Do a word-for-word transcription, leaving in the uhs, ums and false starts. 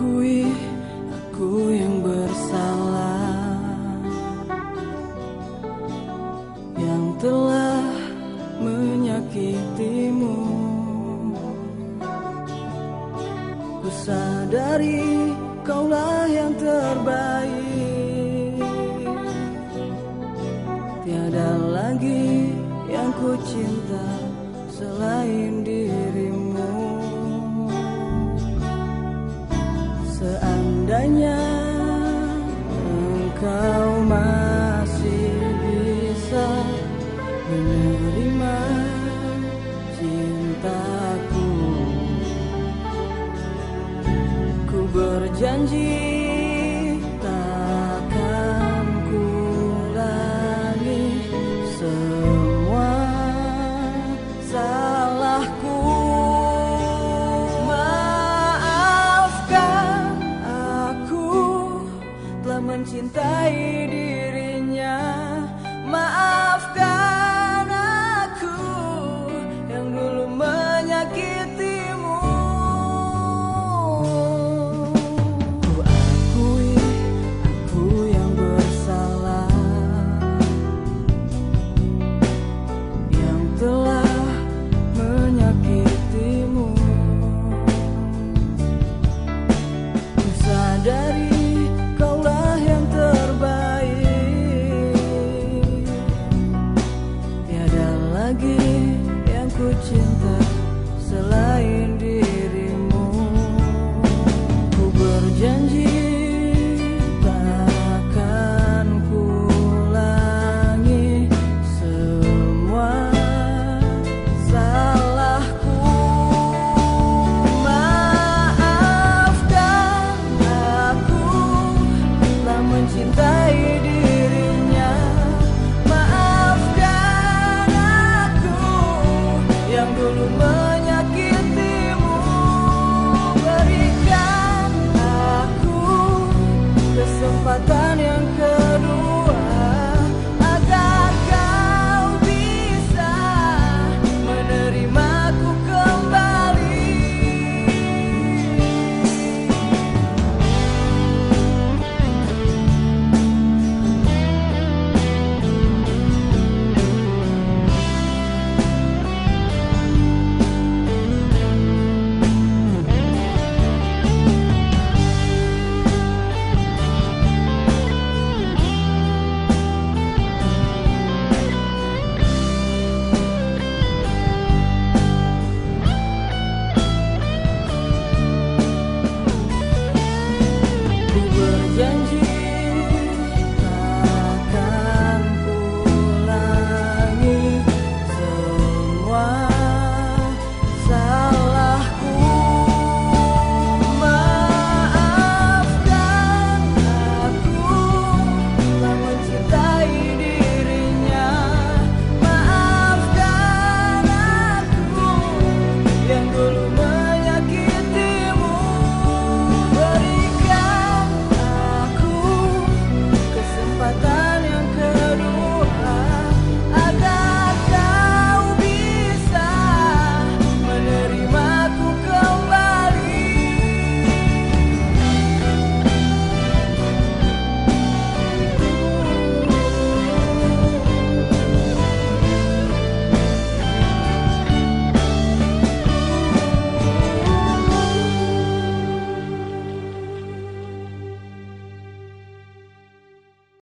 akui aku yang bersalah, yang telah menyakitimu. Ku sadari kaulah yang terbaik, tiada lagi yang ku cinta selain dirimu. Seandainya engkau masih bisa menerima cintaku, ku berjanji takkan kulangi semua salahku. Maafkan aku telah mencintai dirinya, maafkan aku yang dulu menyakitimu. Ku akui aku yang bersalah, yang telah menyakitimu. Ku sadari kaulah yang terbaik, tiada lagi yang ku cinta selain